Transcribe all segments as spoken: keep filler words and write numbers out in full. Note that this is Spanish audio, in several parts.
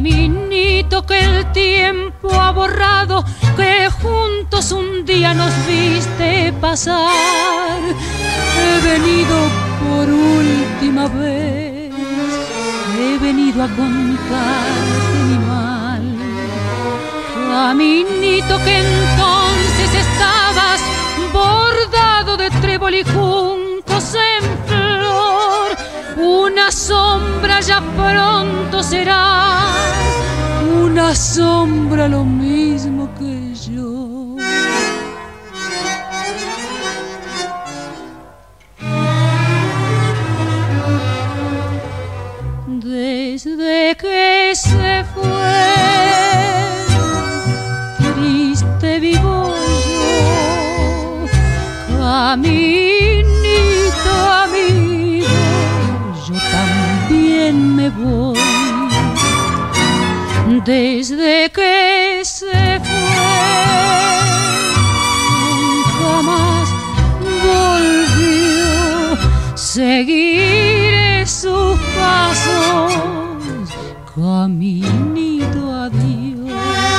Caminito que el tiempo ha borrado, que juntos un día nos viste pasar. He venido por última vez, he venido a contarte mi mal. Caminito que entonces estabas bordado de trébol y juncos en flor. Una sombra ya pronto serás, una sombra lo mismo que yo. Desde que se fue, triste vivo yo, caminito amigo, yo también me voy. Desde que se fue, nunca más volvió. Seguiré sus pasos, caminito adiós.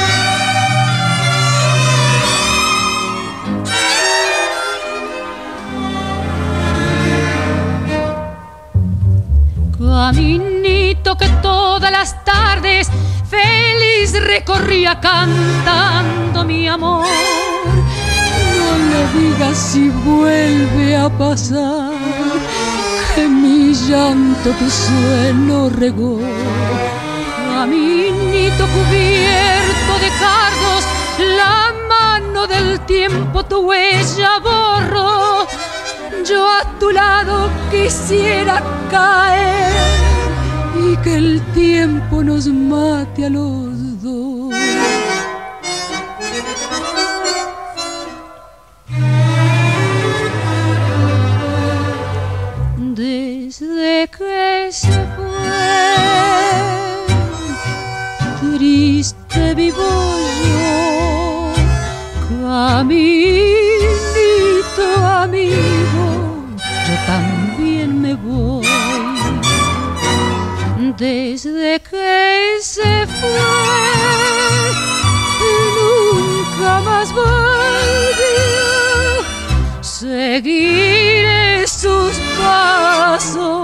Caminito que todas las tardes feliz recorría cantando mi amor. No le digas si vuelve a pasar, que mi llanto tu suelo regó. Caminito cubierto de cardos, la mano del tiempo tu huella borró. Yo a tu lado quisiera caer y que el tiempo nos mate a los dos. Desde que se fue, triste vivo yo, caminito amigo, yo también me voy. Desde que se fue, nunca más volvió. Seguiré sus pasos,